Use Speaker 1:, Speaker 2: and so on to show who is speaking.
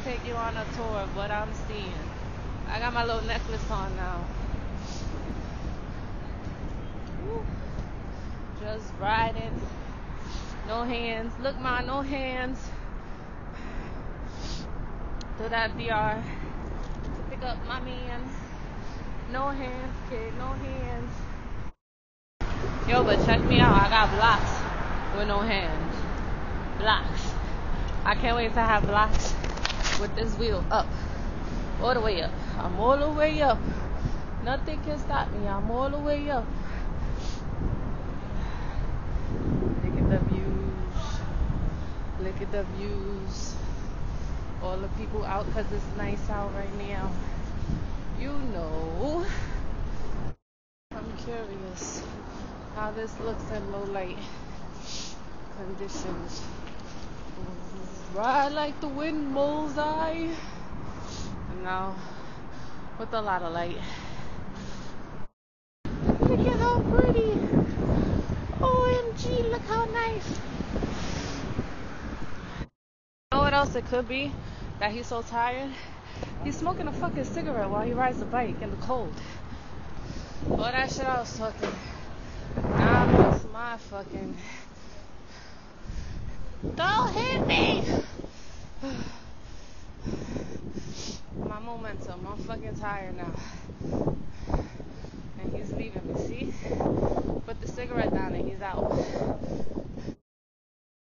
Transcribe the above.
Speaker 1: take you on a tour of what I'm seeing. I got my little necklace on now. Woo. Just riding. No hands. Look, ma, no hands. To that DR to pick up my man. No hands, kid. No hands. Yo, but check me out. I got blocks with no hands. Blocks. I can't wait to have blocks with this wheel up. All the way up. I'm all the way up. Nothing can stop me. I'm all the way up. Look at the views. Look at the views. All the people out because it's nice out right now. You know. I'm curious how this looks in low light conditions. Ride like the wind, bullseye. And now with a lot of light. Look at how pretty. OMG, look how nice. You know what else it could be? That he's so tired. He's smoking a fucking cigarette while he rides the bike in the cold. All that shit I was talking. Now it's my fucking... Don't hit me! My momentum. I'm fucking tired now. And he's leaving me, see? Put the cigarette down and he's out.